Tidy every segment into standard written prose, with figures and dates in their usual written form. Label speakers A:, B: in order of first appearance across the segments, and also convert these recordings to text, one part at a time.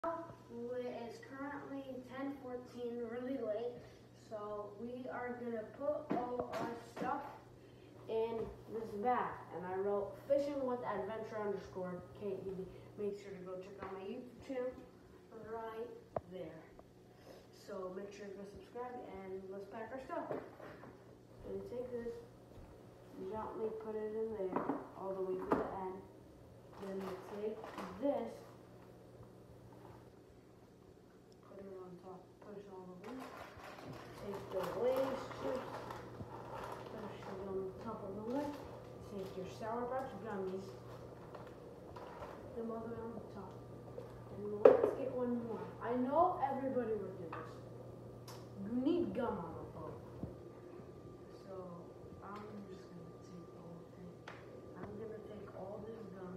A: It's currently 10:14, really late, so we are gonna put all our stuff in this bag. And I wrote fishing with adventure_KED. Make sure to go check out my YouTube channel right there. So make sure to go subscribe and let's pack our stuff. And take this, gently put it in there all the way to the end. Then we take this, put it on top, push all the way. Take the Lay's chips, push it on the top of the lid. Take your Sour Patch gummies, put them all the way on the top. And let's get one more. I know everybody would do this. You need gum on a boat. So I'm just gonna take the whole thing. I'm gonna take all this gum.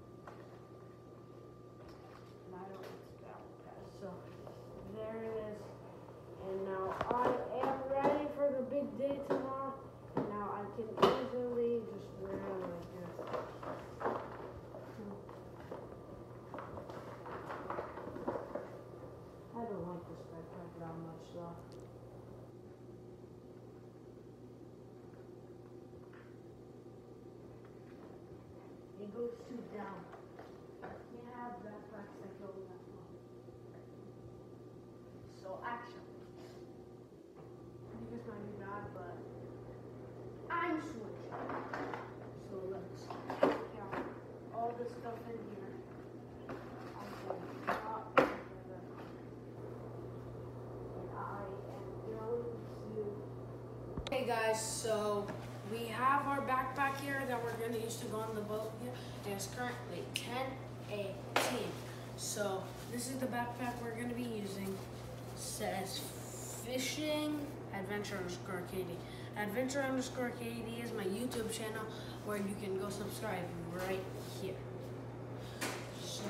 A: And I don't want to Sour Patch. So there it is. And now I am ready for the big day tomorrow. And now I can easily just wear it like this. I don't like this backpack that much though. It goes too down. You have backpacks that go that long. So actually, this might be bad, but I'm switching. So let's get all this stuff in here. Hey guys, so we have our backpack here that we're going to use to go on the boat here, and it's currently 10:18. So this is the backpack we're going to be using. It says fishing adventure_KD. Adventure_KD is my YouTube channel where you can go subscribe right here. So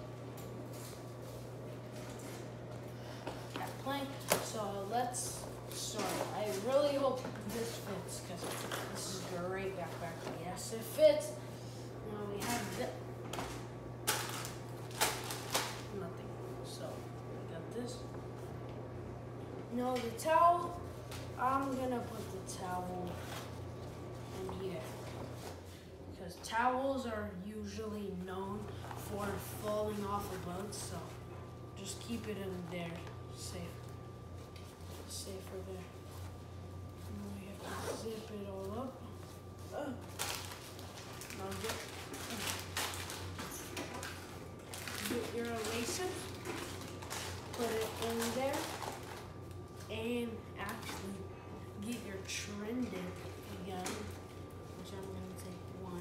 A: So let's start. I really hope this fits because this is a great backpack. Yes, it fits. Now we have nothing. So we got this. Now the towel. I'm gonna put the towel in here because towels are usually known for falling off of boats. So just keep it in there, safer there. And we have to zip it all up. Now get your laces, put it in there, and actually get your trended again, which I'm going to take one.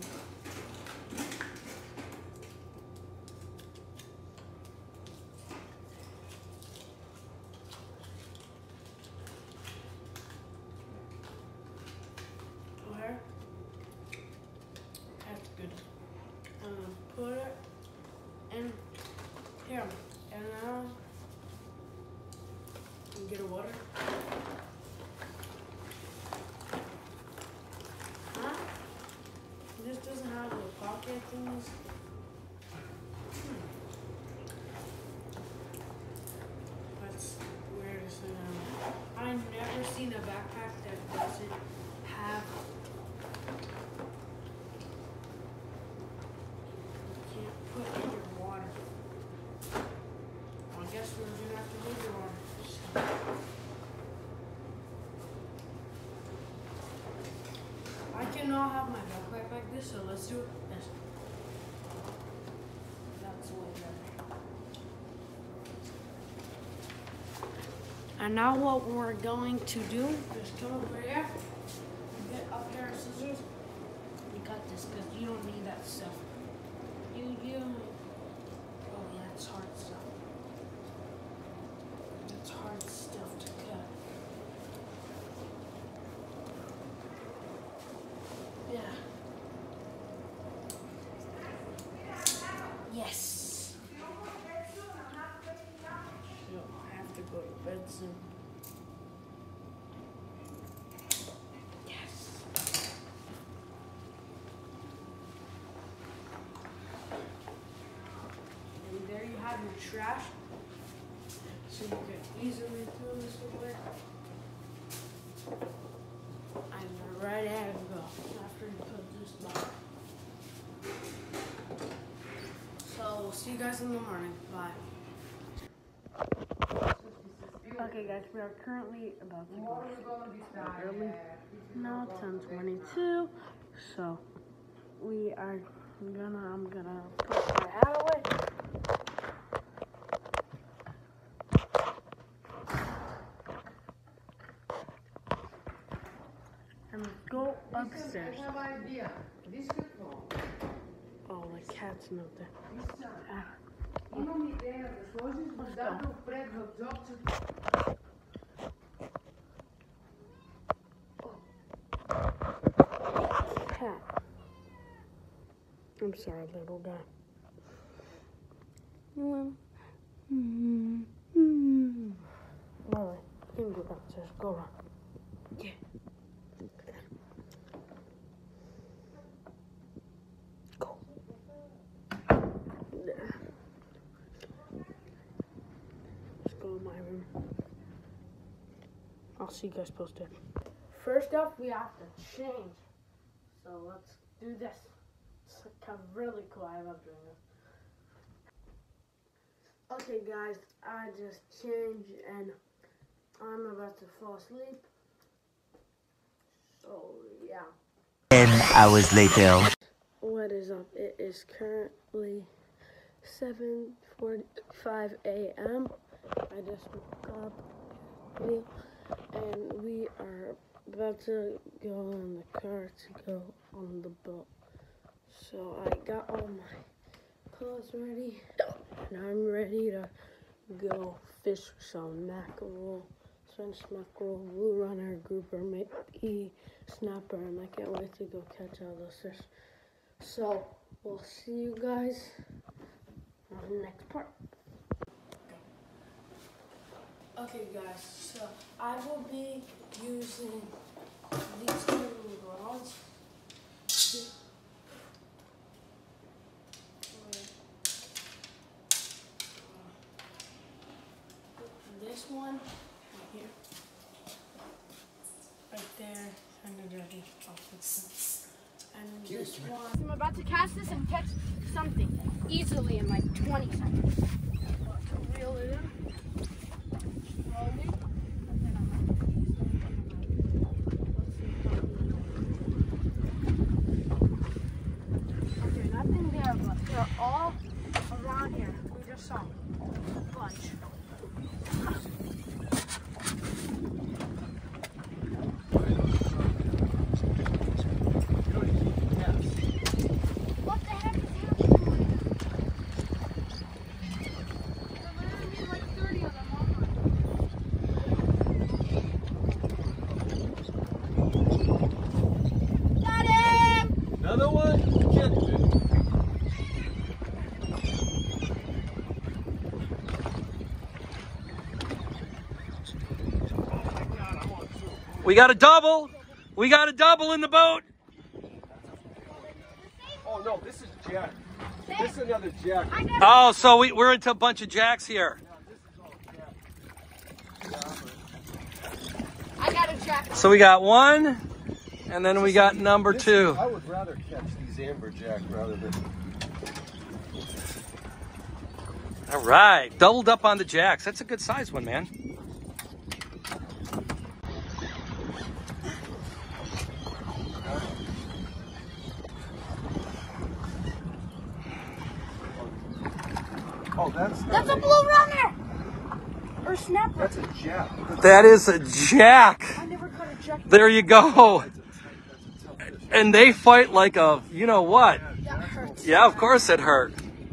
A: That's good. Put it in here, and now you get a water. Huh? This doesn't have the pocket things. That's weird. I've never seen a backpack that doesn't have. Put in your water. Well, I guess we're gonna have to leave your water. So. I cannot have my backpack like this, so let's do it this. That's way better. And now what we're going to do is come over here, get a pair of scissors. You got this because you don't need that stuff. Oh yeah, it's hard stuff. It's hard stuff to cut. Yeah. Yes. So I have to go to bed soon. There you have your trash. so you can easily do this with it. And you're ready to go after you put this back. So we'll see you guys in the morning. Bye. Okay guys, we are currently about to go early. Now 10:22. So I'm gonna put my hat away. And go upstairs. Oh, the cat's not there. Cat. I'm sorry, little guy. Lily, you can go downstairs. Go run. Yeah. Go. There. Let's go in my room. I'll see you guys posted. First up, we have to change. So let's do this. It's kind of really cool. I love doing this. Okay guys, I just changed and I'm about to fall asleep. So yeah.
B: 10 hours later.
A: What is up? It is currently 7:45 a.m. I just woke up and we are about to go in the car to go on the boat. So I got all my clothes ready and I'm ready to go fish for some mackerel, French mackerel, blue runner, grouper, maybe snapper, and I can't wait to go catch all those fish. So we'll see you guys on the next part. Okay guys, so I will be using these two rods. This one right here, right there, and ready. I'll fix it. And this one. I'm about to cast this and catch something easily in like 20 seconds. To reel it in. Slowly. Okay, nothing there, but they're all around here. We just saw a bunch. What the heck is happening? There literally like 30 of them online. Got him!
C: Another one? Get it.
D: We got a double. We got a double in the boat.
C: Oh no, this is Jack. This is another Jack.
D: Oh, so we're into a bunch of jacks here.
A: I got a jack.
D: So we got one, and then we got number two.
C: I would rather catch these amberjack rather than.
D: All right, doubled up on the jacks. That's a good size one, man.
C: Oh, that's
A: a blue runner! Or snapper.
C: That's a jack.
D: That is a jack.
A: I never caught a jack.
D: There you go. And they fight like a, you know what?
A: That hurts.
D: Yeah, of course it hurt.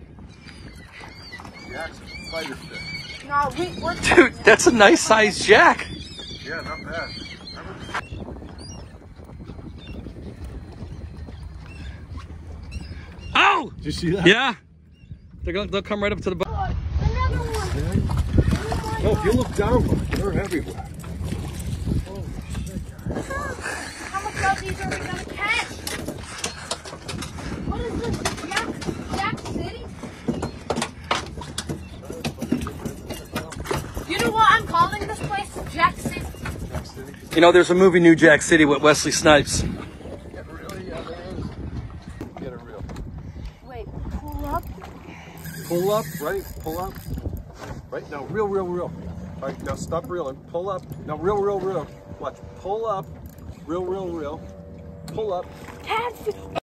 C: Jack's a fighter fish.
A: No, we're
D: Dude, that's a nice sized jack.
C: Yeah, not bad.
D: Oh!
C: Did you see that?
D: Yeah. They'll come right up to the boat.
A: another one.
C: Oh, if you look down, they're everywhere.
A: How much of these are we gonna catch? What is this? Jack City?
D: You know, there's a movie, New Jack City, with Wesley Snipes.
C: Get it real, yeah, there is. Get it real.
A: Wait, pull up.
C: Pull up, right? Pull up. Right, now real, real, real. All right, now stop reeling. Pull up. Now real, real, real. Watch. Pull up. Real, real, real. Pull up.
A: Catfish.